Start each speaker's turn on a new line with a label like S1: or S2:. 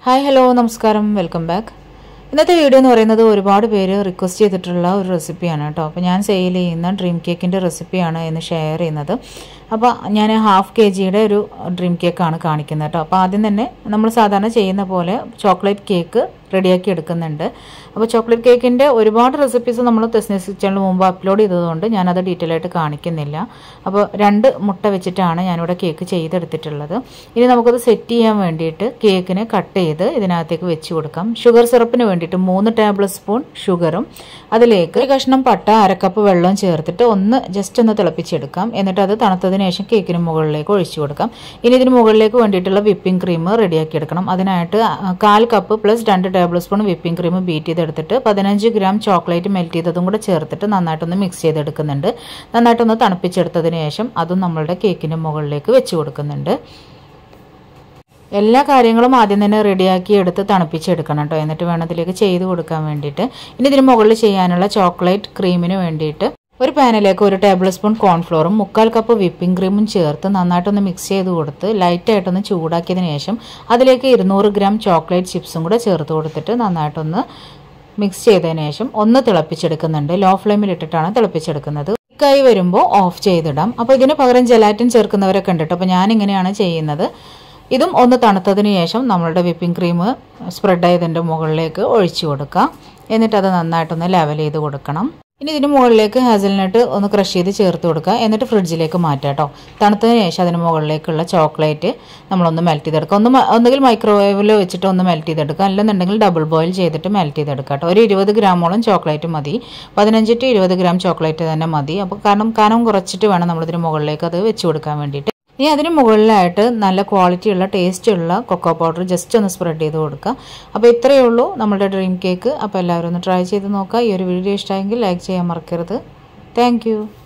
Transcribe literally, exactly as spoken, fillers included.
S1: Hi hello നമസ്കാരം welcome back. ഇന്നത്തെ video എന്ന് പറയുന്നത് ഒരുപാട് പേര് റിക്വസ്റ്റ് ചെയ്തിട്ടുള്ള ഒരു റെസിപ്പിയാണ് കേട്ടോ. അപ്പോൾ ഞാൻ സെയിൽ ചെയ്യുന്ന ഡ്രീം കേക്കിൻ്റെ റെസിപ്പിയാണ് ഇന്ന് ഷെയർ ചെയ്യുന്നത്. അപ്പോൾ ഞാൻ ഹാഫ് കെ ജിയുടെ ഒരു ഡ്രീം കേക്കാണ് കാണിക്കുന്നത് കേട്ടോ. അപ്പോൾ ആദ്യം തന്നെ നമ്മൾ സാധാരണ ചെയ്യുന്ന പോലെ ചോക്ലേറ്റ് കേക്ക് റെഡിയാക്കി എടുക്കുന്നുണ്ട്. അപ്പോൾ ചോക്ലേറ്റ് കേക്കിൻ്റെ ഒരുപാട് റെസിപ്പീസ് നമ്മൾ തസ്നി കിച്ചണിന് മുമ്പ് അപ്ലോഡ് ചെയ്തതുകൊണ്ട് ഞാനത് ഡീറ്റെയിൽ ആയിട്ട് കാണിക്കുന്നില്ല. അപ്പോൾ രണ്ട് മുട്ട വെച്ചിട്ടാണ് ഞാനിവിടെ കേക്ക് ചെയ്തെടുത്തിട്ടുള്ളത്. ഇനി നമുക്കത് സെറ്റ് ചെയ്യാൻ വേണ്ടിയിട്ട് കേക്കിനെ കട്ട് ചെയ്ത് ഇതിനകത്തേക്ക് വെച്ച് കൊടുക്കാം. ഷുഗർ സിറപ്പിന് വേണ്ടിയിട്ട് മൂന്ന് ടേബിൾ സ്പൂൺ ഷുഗറും അതിലേക്ക് ഒരു കഷ്ണം പട്ട അരക്കപ്പ് വെള്ളവും ചേർത്തിട്ട് ഒന്ന് ജസ്റ്റ് ഒന്ന് തിളപ്പിച്ചെടുക്കാം. എന്നിട്ട് അത് തണുത്തതിന് ശേഷം കേക്കിന് മുകളിലേക്ക് ഒഴിച്ചു കൊടുക്കാം. ഇനി ഇതിന് മുകളിലേക്ക് വേണ്ടിയിട്ടുള്ള വിപ്പിംഗ് ക്രീം റെഡിയാക്കി എടുക്കണം. അതിനായിട്ട് കാൽ കപ്പ് പ്ലസ് രണ്ട് tablespoon whipping cream beat ചെയ്തെടുത്തിട്ട് പതിനഞ്ച് ഗ്രാം ചോക്ലേറ്റ് മെൽറ്റ് ചെയ്തതും കൂടെ ചേർത്തിട്ട് നന്നായിട്ടൊന്ന് മിക്സ് ചെയ്തെടുക്കുന്നുണ്ട്. നന്നായിട്ടൊന്ന് തണുപ്പിച്ചെടുത്തതിന് ശേഷം അതും നമ്മളുടെ കേക്കിൻ്റെ മുകളിലേക്ക് വെച്ച് കൊടുക്കുന്നുണ്ട്. എല്ലാ കാര്യങ്ങളും ആദ്യം തന്നെ റെഡിയാക്കി എടുത്ത് തണുപ്പിച്ചെടുക്കണം കേട്ടോ. എന്നിട്ട് വേണം ഇതിലേക്ക് ചെയ്ത് കൊടുക്കാൻ വേണ്ടിയിട്ട്. ഇനി ഇതിന് മുകളിൽ ചെയ്യാനുള്ള ചോക്ലേറ്റ് ക്രീമിന് വേണ്ടിയിട്ട് ഒരു പാനിലേക്ക് ഒരു ടേബിൾ സ്പൂൺ കോൺഫ്ലോറും മുക്കാൽ കപ്പ് വിപ്പിംഗ് ക്രീമും ചേർത്ത് നന്നായിട്ടൊന്ന് മിക്സ് ചെയ്ത് കൊടുത്ത് ലൈറ്റായിട്ടൊന്ന് ചൂടാക്കിയതിന് ശേഷം അതിലേക്ക് ഇരുന്നൂറ് ഗ്രാം ചോക്ലേറ്റ് ചിപ്സും കൂടെ ചേർത്ത് കൊടുത്തിട്ട് നന്നായിട്ടൊന്ന് മിക്സ് ചെയ്തതിന് ശേഷം ഒന്ന് തിളപ്പിച്ചെടുക്കുന്നുണ്ട്. ലോ ഫ്ലെയിമിൽ ഇട്ടിട്ടാണ് തിളപ്പിച്ചെടുക്കുന്നത്. കൈ വരുമ്പോൾ ഓഫ് ചെയ്തിടാം. അപ്പോൾ ഇതിന് പകരം ജെലാറ്റിൻ ചേർക്കുന്നവരൊക്കെ ഉണ്ട് കേട്ടോ. അപ്പോൾ ഞാനിങ്ങനെയാണ് ചെയ്യുന്നത്. ഇതും ഒന്ന് തണുത്തതിന് ശേഷം നമ്മളുടെ വിപ്പിംഗ് ക്രീം സ്പ്രെഡ് ആയതിൻ്റെ മുകളിലേക്ക് ഒഴിച്ചു കൊടുക്കുക. എന്നിട്ട് അത് നന്നായിട്ടൊന്ന് ലെവൽ ചെയ്ത് കൊടുക്കണം. ഇനി ഇതിന് മുകളിലേക്ക് ഹാസൽനട്ട് ഒന്ന് ക്രഷ് ചെയ്ത് ചേർത്ത് കൊടുക്കുക. എന്നിട്ട് ഫ്രിഡ്ജിലേക്ക് മാറ്റാം കേട്ടോ. തണുത്തതിന് ശേഷം അതിന് മുകളിലേക്കുള്ള ചോക്ലേറ്റ് നമ്മളൊന്ന് മെൽറ്റ് ചെയ്തെടുക്കുക. ഒന്ന് ഒന്നുകിൽ മൈക്രോവേവിൽ വെച്ചിട്ട് ഒന്ന് മെൽറ്റ് ചെയ്തെടുക്കുക, അല്ലെന്നുണ്ടെങ്കിൽ ഡബിൾ ബോയിൽ ചെയ്തിട്ട് മെൽറ്റ് ചെയ്തെടുക്കുക കേട്ടോ. ഒരു ഇരുപത് ഗ്രാമോളം ചോക്ലേറ്റ് മതി. പതിനഞ്ച് ടു ഇരുപത് ഗ്രാം ചോക്ലേറ്റ് തന്നെ മതി. അപ്പോൾ കാരണം കനം കുറച്ചിട്ട് വേണം നമ്മളിതിന് മുകളിലേക്ക് അത് വെച്ച് കൊടുക്കാൻ വേണ്ടിയിട്ട്. ഇനി അതിന് മുകളിലായിട്ട് നല്ല ക്വാളിറ്റിയുള്ള ടേസ്റ്റുള്ള കൊക്കോ പൗഡർ ജസ്റ്റ് ഒന്ന് സ്പ്രെഡ് ചെയ്ത് കൊടുക്കുക. അപ്പോൾ ഇത്രയേ ഉള്ളൂ നമ്മുടെ ഡ്രീം കേക്ക്. അപ്പോൾ എല്ലാവരും ഒന്ന് ട്രൈ ചെയ്ത് നോക്കുക. ഈ ഒരു വീഡിയോ ഇഷ്ടമായെങ്കിൽ ലൈക്ക് ചെയ്യാൻ മറക്കരുത്. താങ്ക്